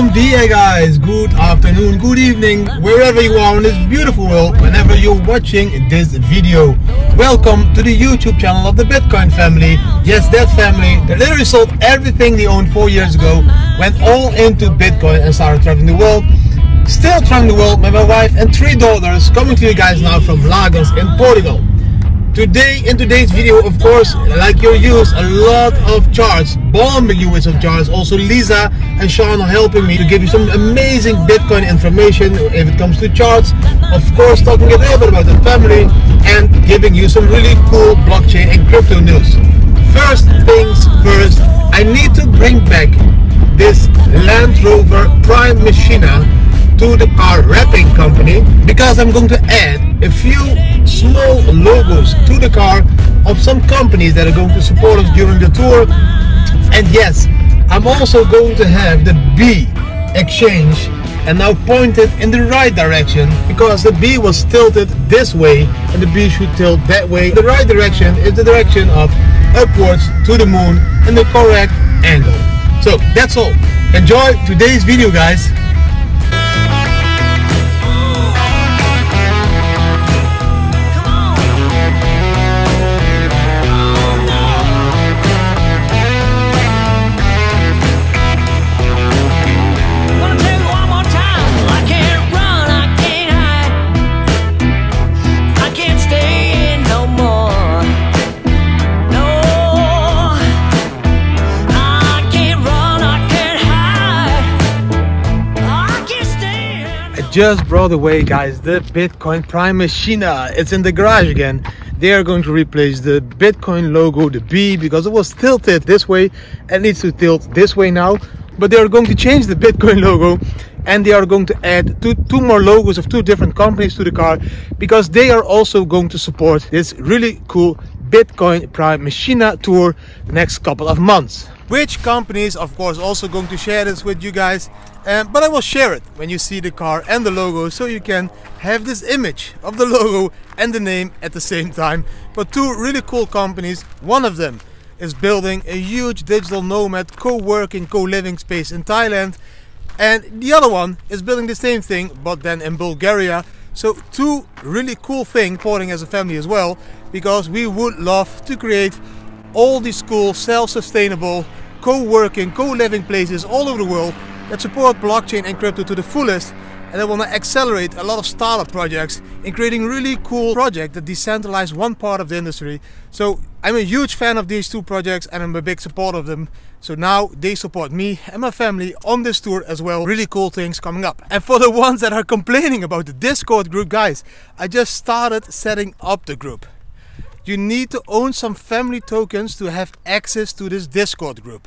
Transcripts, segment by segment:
Bom dia guys, good afternoon, good evening, wherever you are in this beautiful world, whenever you're watching this video. Welcome to the YouTube channel of the Bitcoin family. Yes, that family that literally sold everything they owned 4 years ago, went all into Bitcoin and started traveling the world. Still traveling the world with my wife and 3 daughters, coming to you guys now from Lagos in Portugal. In today's video, of course, like you're used, a lot of charts, bombing you with some charts. Also Lisa and Sean are helping me to give you some amazing Bitcoin information if it comes to charts. Of course, talking a little bit about the family and giving you some really cool blockchain and crypto news. First things first, I need to bring back this Land Rover Prime Machina to the car wrapping company, because I'm going to add a few small logos to the car of some companies that are going to support us during the tour. And yes, I'm also going to have the B exchange and now pointed in the right direction, because the B was tilted this way and the B should tilt that way. The right direction is the direction of upwards to the moon in the correct angle. So that's all. Enjoy today's video, guys. Just brought away, guys, the Bitcoin Prime Machina. It's in the garage again. They are going to replace the Bitcoin logo, the B, because it was tilted this way and needs to tilt this way now. But they are going to change the Bitcoin logo, and they are going to add two more logos of 2 different companies to the car, because they are also going to support this really cool Bitcoin Prime Machina tour the next couple of months. Which companies, of course, also going to share this with you guys, but I will share it when you see the car and the logo, so you can have this image of the logo and the name at the same time. But 2 really cool companies. One of them is building a huge digital nomad co-working, co-living space in Thailand, and the other one is building the same thing but then in Bulgaria. So 2 really cool things supporting as a family as well, because we would love to create all these cool self-sustainable co-working, co-living places all over the world that support blockchain and crypto to the fullest, and I want to accelerate a lot of startup projects in creating really cool projects that decentralize one part of the industry. So I'm a huge fan of these 2 projects and I'm a big supporter of them. So now they support me and my family on this tour as well. Really cool things coming up. And for the ones that are complaining about the Discord group, guys, I just started setting up the group. You need to own some family tokens to have access to this Discord group.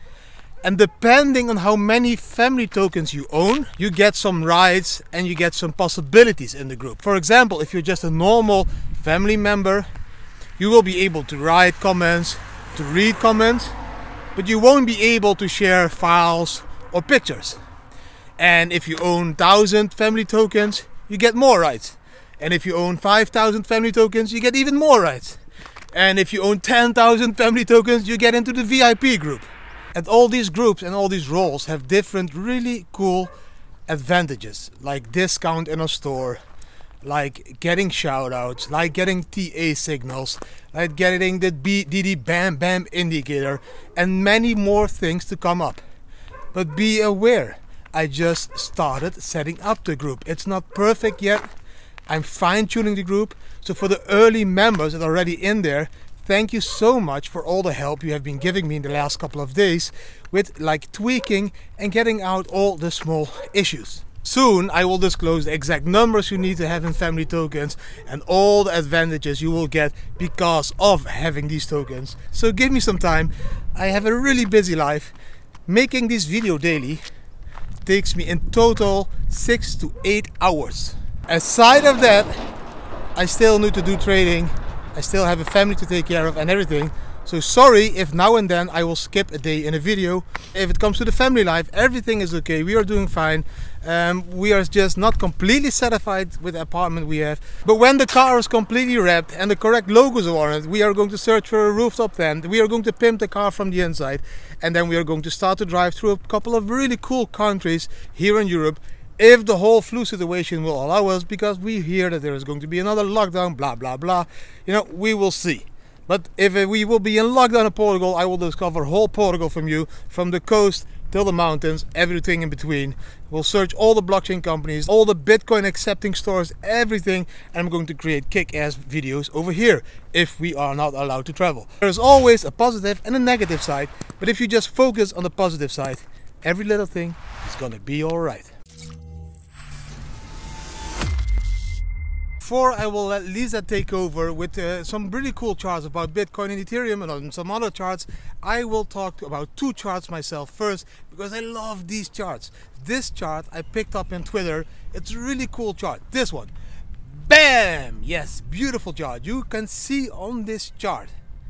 And depending on how many family tokens you own, you get some rights and you get some possibilities in the group. For example, if you're just a normal family member, you will be able to write comments, to read comments, but you won't be able to share files or pictures. And if you own 1,000 family tokens, you get more rights. And if you own 5,000 family tokens, you get even more rights. And if you own 10,000 family tokens, you get into the VIP group. And all these groups and all these roles have different really cool advantages, like discount in a store, like getting shoutouts, like getting TA signals, like getting the DD Bam Bam indicator, and many more things to come up. But be aware, I just started setting up the group. It's not perfect yet. I'm fine-tuning the group. So for the early members that are already in there, thank you so much for all the help you have been giving me in the last couple of days with like tweaking and getting out all the small issues. Soon I will disclose the exact numbers you need to have in family tokens and all the advantages you will get because of having these tokens. So give me some time. I have a really busy life. Making this video daily takes me in total 6 to 8 hours. Aside of that, I still need to do trading. I still have a family to take care of and everything. So sorry if now and then I will skip a day in a video. If it comes to the family life, everything is okay. We are doing fine. We are just not completely satisfied with the apartment we have. But when the car is completely wrapped and the correct logos are on it, we are going to search for a rooftop tent. We are going to pimp the car from the inside. And then we are going to start to drive through a couple of really cool countries here in Europe, if the whole flu situation will allow us, because we hear that there is going to be another lockdown, blah, blah, blah. You know, we will see. But if we will be in lockdown in Portugal, I will discover whole Portugal from you, from the coast till the mountains, everything in between. We'll search all the blockchain companies, all the Bitcoin accepting stores, everything, and I'm going to create kick-ass videos over here, if we are not allowed to travel. There's always a positive and a negative side, but if you just focus on the positive side, every little thing is gonna be alright. Before I will let Lisa take over with some really cool charts about Bitcoin and Ethereum and on some other charts, I will talk about two charts myself first, because I love these charts. This chart I picked up on Twitter. It's a really cool chart. This one. Bam! Yes, beautiful chart. You can see on this chart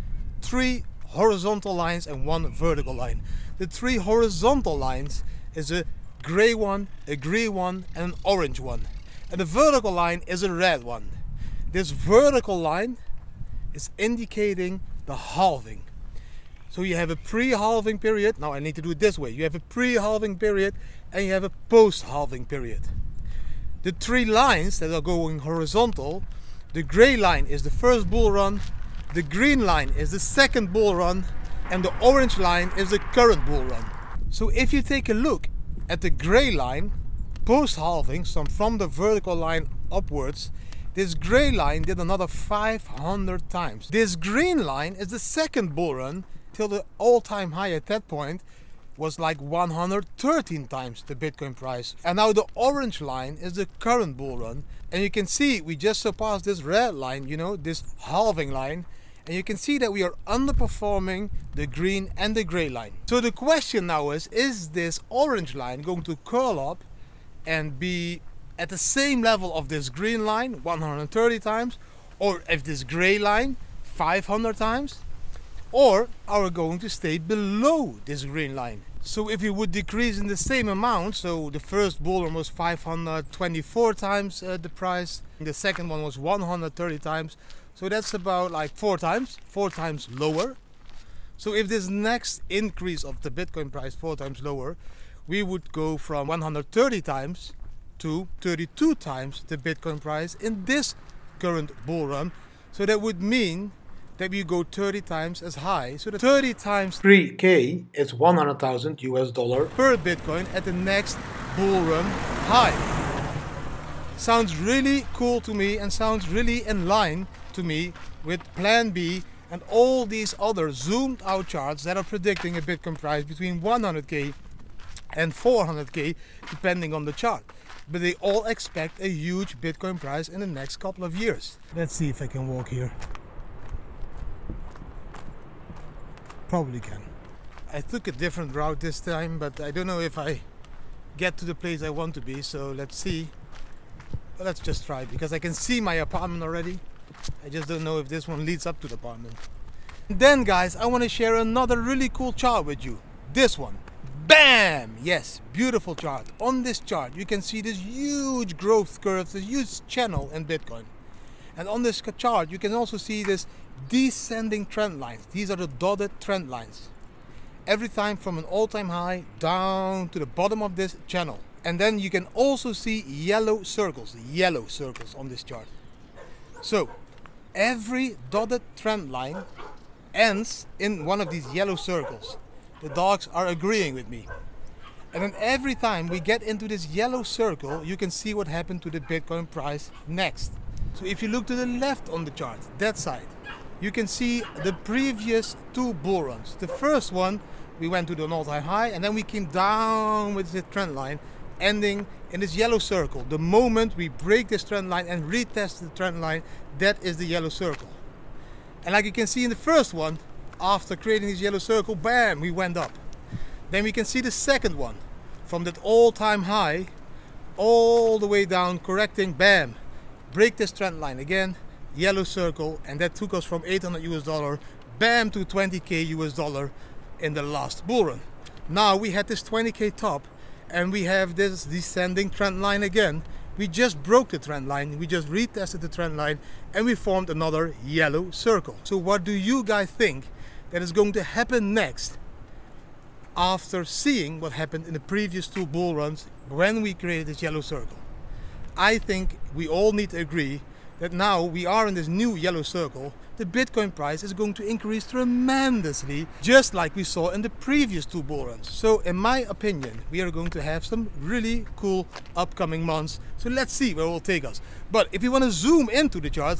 3 horizontal lines and 1 vertical line. The 3 horizontal lines is a gray one, a green one, and an orange one. And the vertical line is a red one. This vertical line is indicating the halving. So you have a pre-halving period. Now I need to do it this way. You have a pre-halving period and you have a post-halving period. The 3 lines that are going horizontal, the gray line is the first bull run, the green line is the second bull run, and the orange line is the current bull run. So if you take a look at the gray line, post-halving, so from the vertical line upwards, this gray line did another 500 times. This green line is the second bull run, till the all-time high at that point was like 113 times the Bitcoin price. And now the orange line is the current bull run. And you can see we just surpassed this red line, you know, this halving line. And you can see that we are underperforming the green and the gray line. So the question now is this orange line going to curl up and be at the same level of this green line 130 times, or if this gray line 500 times, or are we going to stay below this green line? So if we would decrease in the same amount, so the first bull run was 524 times the price, the second one was 130 times, so that's about like 4 times lower. So if this next increase of the Bitcoin price 4 times lower, we would go from 130 times to 32 times the Bitcoin price in this current bull run. So that would mean that we go 30 times as high. So the 30 times 3K is 100,000 US dollar per Bitcoin at the next bull run high. Sounds really cool to me and sounds really in line to me with Plan B and all these other zoomed out charts that are predicting a Bitcoin price between 100K and 400K depending on the chart. But they all expect a huge Bitcoin price in the next couple of years. Let's see if I can walk here. Probably can. I took a different route this time, but I don't know if I get to the place I want to be, so let's see. But let's just try, because I can see my apartment already. I just don't know if this one leads up to the apartment. And then guys, I want to share another really cool chart with you. This one. Bam! Yes, beautiful chart. On this chart you can see this huge growth curve, this huge channel in Bitcoin. And on this chart you can also see this descending trend lines. These are the dotted trend lines. Every time from an all-time high down to the bottom of this channel. And then you can also see yellow circles on this chart. So every dotted trend line ends in one of these yellow circles. The dogs are agreeing with me. And then every time we get into this yellow circle, you can see what happened to the Bitcoin price next. So if you look to the left on the chart, that side, you can see the previous 2 bull runs. The first one, we went to the all-time high, and then we came down with the trend line, ending in this yellow circle. The moment we break this trend line and retest the trend line, that is the yellow circle. And like you can see in the first one, after creating this yellow circle, bam, we went up. Then we can see the second one, from that all-time high all the way down, correcting, bam, break this trend line again, yellow circle, and that took us from 800 US dollar bam, to 20k US dollar in the last bull run. Now we had this 20k top and we have this descending trend line again. We just broke the trend line, we just retested the trend line, and we formed another yellow circle. So what do you guys think that is going to happen next after seeing what happened in the previous 2 bull runs when we created this yellow circle? I think we all need to agree that now we are in this new yellow circle. The Bitcoin price is going to increase tremendously, just like we saw in the previous 2 bull runs. So in my opinion, we are going to have some really cool upcoming months. So let's see where it will take us. But if you want to zoom into the charts,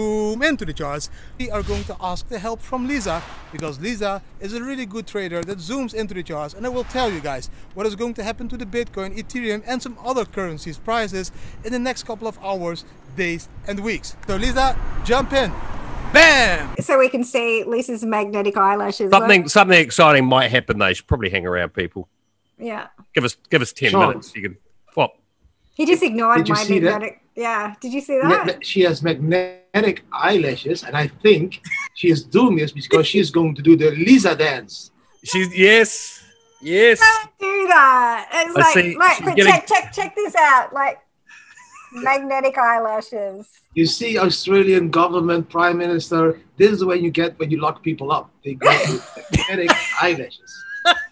we are going to ask the help from Lisa, because Lisa is a really good trader that zooms into the charts, and I will tell you guys what is going to happen to the Bitcoin, Ethereum, and some other currencies prices in the next couple of hours, days, and weeks. So Lisa, jump in. Bam! So we can see Lisa's magnetic eyelashes. Something exciting might happen. They should probably hang around, people. Yeah. Give us 10 minutes. You can what? He just ignored my magnetic. That? Yeah. Did you see that? She has magnetic eyelashes, and I think she is doing this because she is going to do the Lisa dance. Yes. Don't do that. It's check this out. Like magnetic eyelashes. You see, Australian government prime minister, this is when you get when you lock people up. They go with magnetic eyelashes.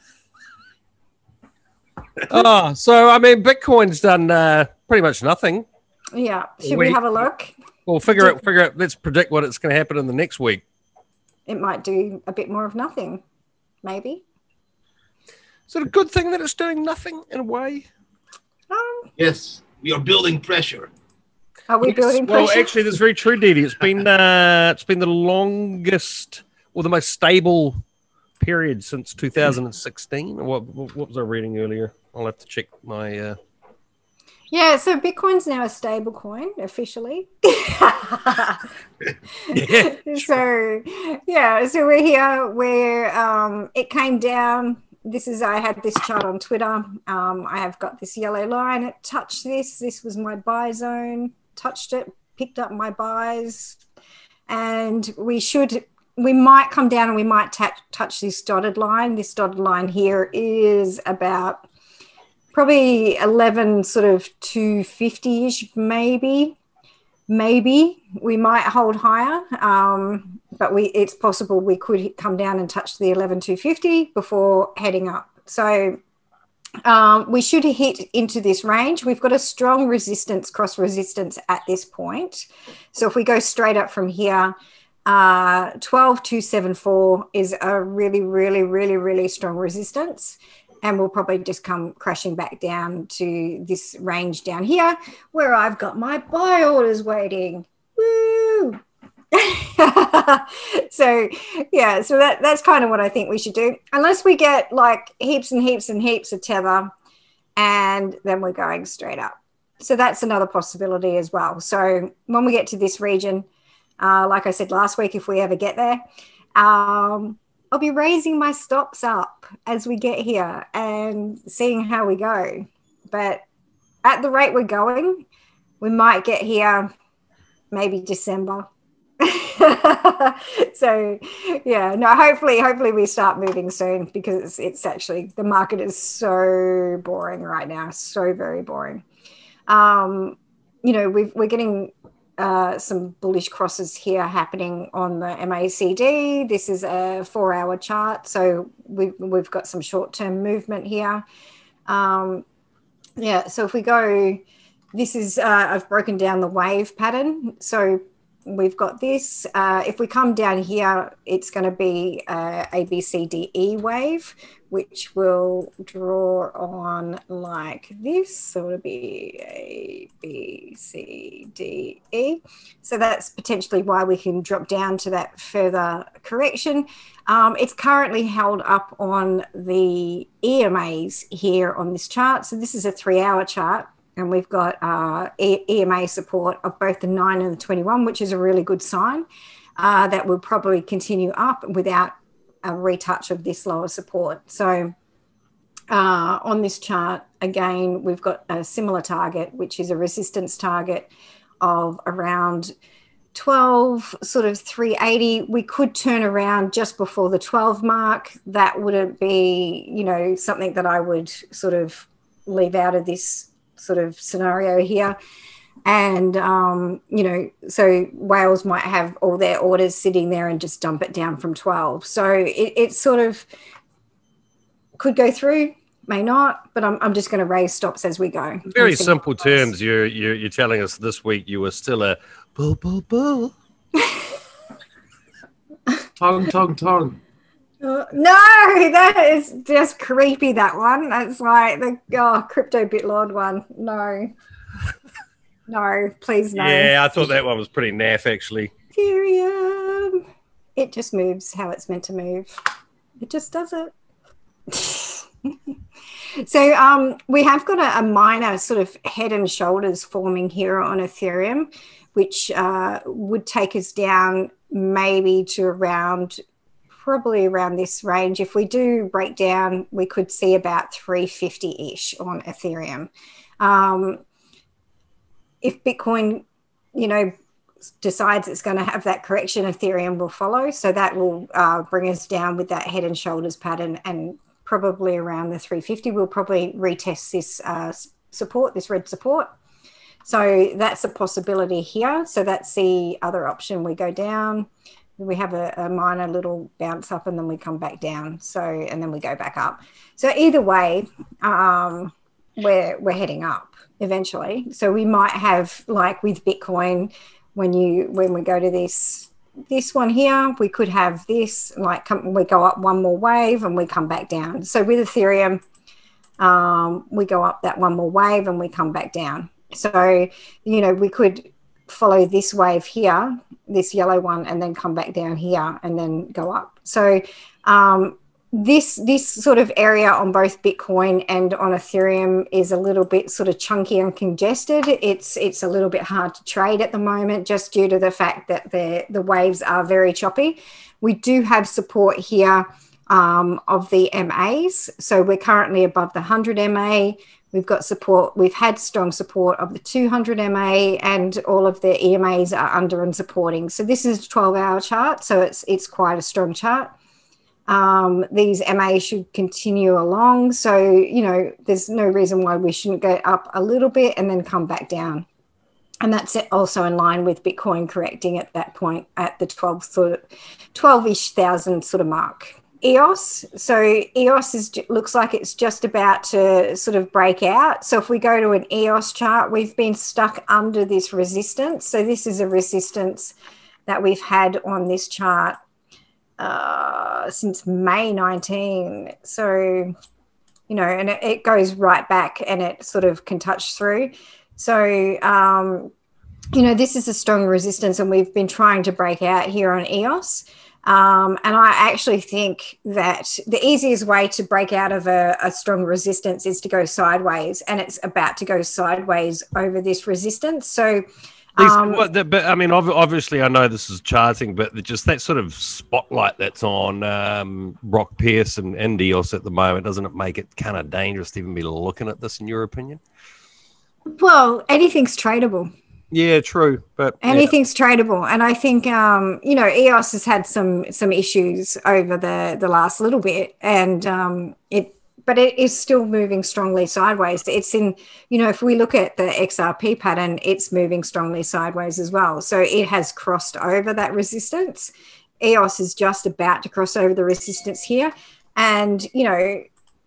So I mean, Bitcoin's done pretty much nothing. Yeah. Should we have a look? Well, figure out. Let's predict what it's going to happen in the next week. It might do a bit more of nothing, maybe. Is it a good thing that it's doing nothing in a way? Yes, we are building pressure. Are we building pressure? Well, actually, that's very true, Didi. It's been the longest or the most stable period since 2016. What was I reading earlier? I'll have to check my. Yeah, so Bitcoin's now a stable coin officially. Yeah. So we're here where it came down. I had this chart on Twitter. I have got this yellow line. It touched this. This was my buy zone. Touched it, picked up my buys, and we might come down and we might touch this dotted line. This dotted line here is about probably 11 sort of 250-ish, maybe we might hold higher, but it's possible we could come down and touch the 11,250 before heading up. So we should hit into this range. We've got a strong resistance, cross resistance at this point. So if we go straight up from here, 12,274 is a really, really, really, really strong resistance. And we'll probably just come crashing back down to this range down here where I've got my buy orders waiting. Woo! So that's kind of what I think we should do, unless we get like heaps and heaps and heaps of tether and then we're going straight up. So that's another possibility as well. So when we get to this region, like I said last week, if we ever get there, I'll be raising my stops up as we get here and seeing how we go. But at the rate we're going, we might get here maybe December. So hopefully we start moving soon, because it's actually, the market is so boring right now, so very boring. We're getting some bullish crosses here happening on the MACD. This is a 4-hour chart, so we've got some short-term movement here. So if we go, this is I've broken down the wave pattern. So we've got this. If we come down here, it's going to be a B, C, D, E wave, which will draw on like this. So it'll be A, B, C, D, E. So that's potentially why we can drop down to that further correction. It's currently held up on the EMAs here on this chart. So this is a 3-hour chart. And we've got EMA support of both the 9 and the 21, which is a really good sign that will probably continue up without a retouch of this lower support. So on this chart, again, we've got a similar target, which is a resistance target of around 12, sort of 380, we could turn around just before the 12 mark. That wouldn't be, you know, something that I would sort of leave out of this sort of scenario here. And, you know, so whales might have all their orders sitting there and just dump it down from 12. So it sort of could go through, may not, but I'm just going to raise stops as we go. Very simple terms. You're telling us this week you were still a bull, bull, bull. Tongue. No, that is just creepy, that one. That's like the crypto bitlord one. No, please no. Yeah, I thought that one was pretty naff, actually. Ethereum. It just moves how it's meant to move. It just does it. So we have got a minor sort of head and shoulders forming here on Ethereum, which would take us down maybe to probably around this range. If we do break down, we could see about 350-ish on Ethereum. If Bitcoin, you know, decides it's going to have that correction, Ethereum will follow. So that will bring us down with that head and shoulders pattern, and probably around the 350. We'll probably retest this support, this red support. So that's a possibility here. So that's the other option. We go down, we have a minor little bounce up, and then we come back down. So, and then we go back up. So either way, we're heading up eventually. So we might have, like with Bitcoin, when we go to this one here, we could have this, like we go up one more wave and we come back down. So with Ethereum, we go up that one more wave and we come back down. So, you know, we could follow this wave here, this yellow one, and then come back down here and then go up. So this sort of area on both Bitcoin and on Ethereum is a little bit sort of chunky and congested. It's a little bit hard to trade at the moment, just due to the fact that the waves are very choppy. We do have support here of the MAs. So we're currently above the 100 MA. We've got support. We've had strong support of the 200 MA, and all of the EMAs are under and supporting. So this is a 12-hour chart. So it's quite a strong chart. These MA should continue along. So, you know, there's no reason why we shouldn't go up a little bit and then come back down. And that's also in line with Bitcoin correcting at that point at the 12-ish thousand sort of mark. EOS. So EOS looks like it's just about to sort of break out. So if we go to an EOS chart, we've been stuck under this resistance. So this is a resistance that we've had on this chart since May 19. So, you know, and it goes right back and it sort of can touch through. So, you know, this is a strong resistance, and we've been trying to break out here on EOS. And I actually think that the easiest way to break out of a strong resistance is to go sideways, and it's about to go sideways over this resistance. So, but I mean, obviously, I know this is charting, but just that sort of spotlight that's on Brock Pierce and EOS at the moment, doesn't it make it kind of dangerous to even be looking at this, in your opinion? Well, anything's tradable. Yeah, true, but anything's tradable, and I think you know, EOS has had some issues over the last little bit, and but it is still moving strongly sideways. It's in, you know, if we look at the XRP pattern, it's moving strongly sideways as well. So it has crossed over that resistance. EOS is just about to cross over the resistance here, and you know,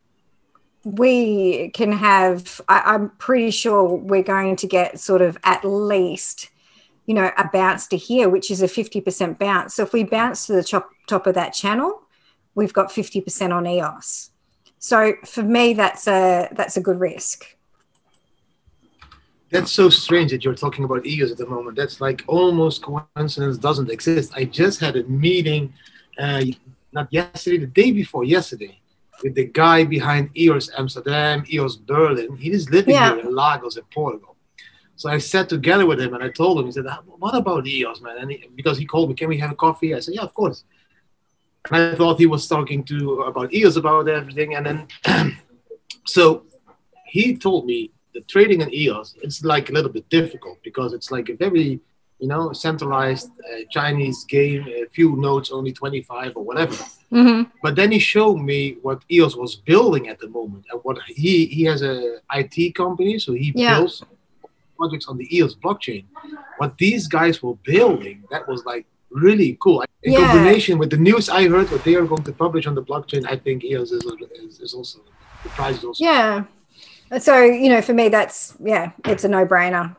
we can have, I'm pretty sure we're going to get sort of at least, you know, a bounce to here, which is a 50% bounce. So if we bounce to the top of that channel, we've got 50% on EOS. So for me, that's a good risk. That's so strange that you're talking about EOS at the moment. That's like almost coincidence doesn't exist. I just had a meeting, not yesterday, the day before yesterday, with the guy behind EOS Amsterdam, EOS Berlin. He is living here in Lagos in Portugal. So I sat together with him and I told him, he said, what about EOS, man? And because he called me, can we have a coffee? I said, yeah, of course. And I thought he was talking about EOS, about everything. And then, so he told me the trading in EOS, it's like a little bit difficult because it's like a very you know, centralized Chinese game, a few nodes, only 25 or whatever. Mm-hmm. But then he showed me what EOS was building at the moment, and what he has a IT company, so he builds projects on the EOS blockchain. What these guys were building, that was like really cool. In combination with the news I heard, what they are going to publish on the blockchain, I think EOS is also, the price is also. Yeah. So, you know, for me, that's, it's a no-brainer.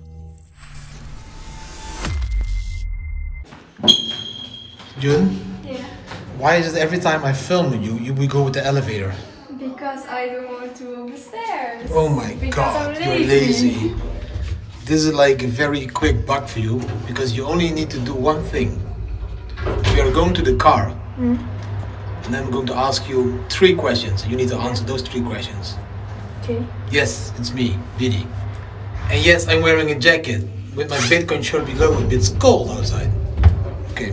Jun, Yeah, why is it every time I film with you, we go with the elevator? because I don't want to go upstairs. Oh my Because god, I'm you're lazy. This is like a very quick bug for you, because you only need to do one thing. We are going to the car, and then I'm going to ask you 3 questions, and you need to answer those 3 questions. Okay. Yes, it's me, Bidi. And yes, I'm wearing a jacket with my Bitcoin shirt below it. It's cold outside. Okay.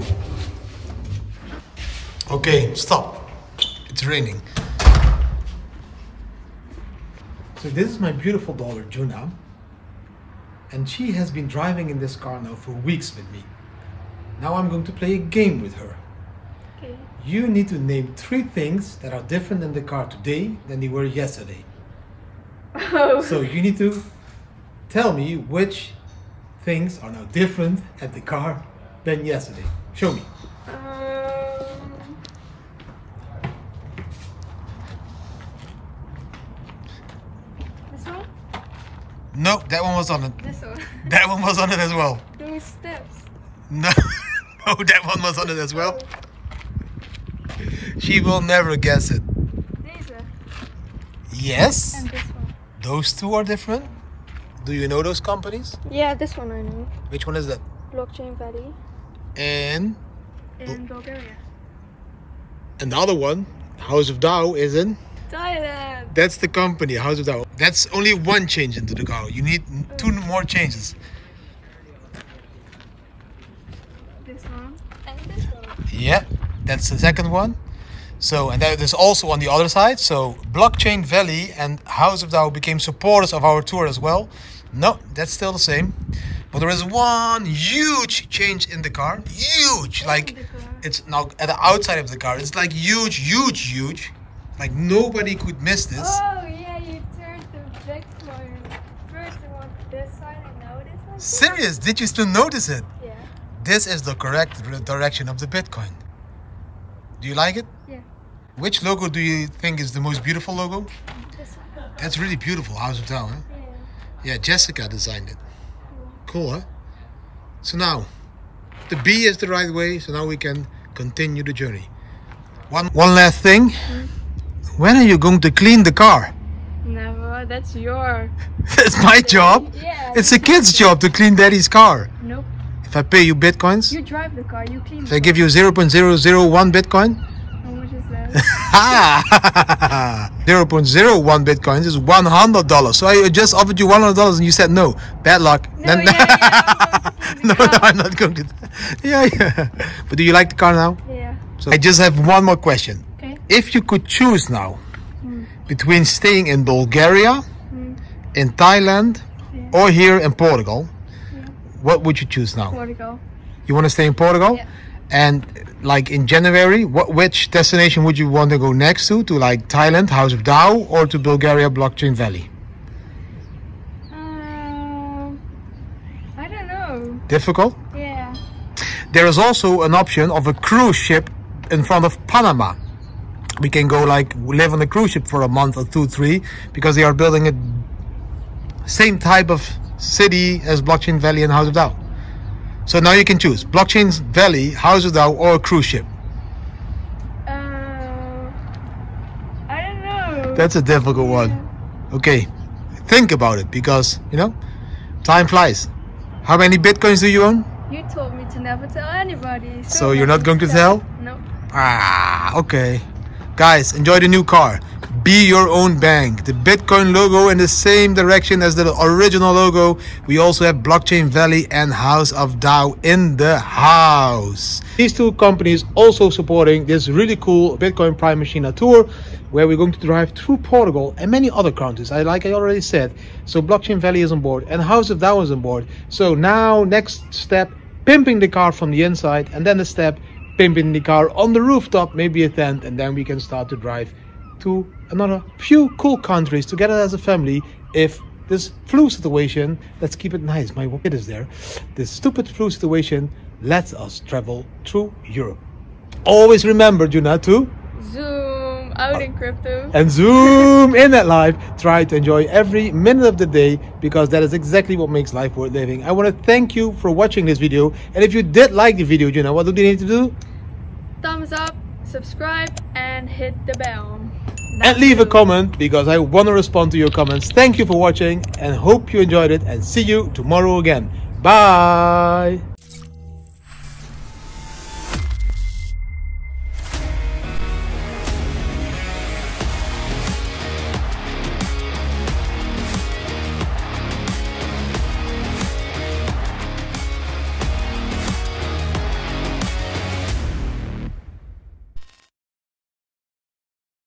Okay, stop. It's raining. So this is my beautiful daughter, Juna. And she has been driving in this car now for weeks with me. Now I'm going to play a game with her. Okay. You need to name 3 things that are different in the car today than they were yesterday. Oh. So you need to tell me which things are now different at the car than yesterday. Show me. This one? No, that one was on it. This one. That one was on it as well. Those steps. No, no, that one was on it as well. She will never guess it. These are. Yes, And this one. those 2 are different. Do you know those companies? Yeah, this one I know. Which one is that? Blockchain Valley. And In Bulgaria. another one, House of Dao, is in. Thailand. That's the company, House of Dao. That's only 1 change into the car. You need 2 more changes. This one. And this one. Yeah, that's the second one. So, and there's also on the other side. So, Blockchain Valley and House of Dao became supporters of our tour as well. No, that's still the same. But there is one huge change in the car. Huge! Like, it's now at the outside of the car. It's like huge, huge, huge. Like, nobody could miss this. Oh yeah, you turned the Bitcoin. First I want this side and now this one. Serious? Did you still notice it? Yeah. This is the correct direction of the Bitcoin. Do you like it? Yeah. Which logo do you think is the most beautiful logo? This one. That's really beautiful, House of Dao, huh? Yeah. Yeah, Jessica designed it. Cool, huh? So now, the B is the right way, so now we can continue the journey. One last thing. When are you going to clean the car? Never. That's your. That's my job. Yeah. It's a kid's job to clean daddy's car. Nope. If I pay you Bitcoins, You drive the car. You clean. if I give you 0.001 Bitcoin, How much is that? ha! 0.01 Bitcoins is $100. So I just offered you $100 and you said no. Bad luck. No, yeah. No, I'm not going to. Yeah. But do you like the car now? Yeah. So I just have one more question. Okay. If you could choose now between staying in Bulgaria, in Thailand, or here in Portugal, what would you choose now? Portugal. You want to stay in Portugal? Yeah. And like in January, which destination would you want to go next to like Thailand, House of Dao, or to Bulgaria, Blockchain Valley? I don't know. Difficult? Yeah. There is also an option of a cruise ship in front of Panama. We can go like live on a cruise ship for a month or 2, 3, because they are building a same type of city as Blockchain Valley and House of Dao. So now you can choose Blockchain Valley, House of Dao, or a cruise ship. I don't know. That's a difficult one. Okay, think about it, because you know, time flies. How many Bitcoins do you own? You told me to never tell anybody. So you're not going to tell? No. Ah, okay. Guys, enjoy the new car. Be your own bank. The Bitcoin logo in the same direction as the original logo. We also have Blockchain Valley and House of DAO in the house. These two companies also supporting this really cool Bitcoin Prime Machina tour, where we're going to drive through Portugal and many other countries. Like I already said. So Blockchain Valley is on board and House of DAO is on board. So now next step, pimping the car from the inside, and then the step, pimping the car on the rooftop, maybe a tent, and then we can start to drive to another few cool countries together as a family. If this flu situation, let's keep it nice, my kid is there, this stupid flu situation lets us travel through Europe. Always remember, do not to Zoom out in crypto. And zoom in at life. Try to enjoy every minute of the day, because that is exactly what makes life worth living. I want to thank you for watching this video, and if you did like the video, you know what do you need to do? Thumbs up, subscribe, and hit the bell. And leave a comment, because I want to respond to your comments. Thank you for watching and hope you enjoyed it, and see you tomorrow again. Bye.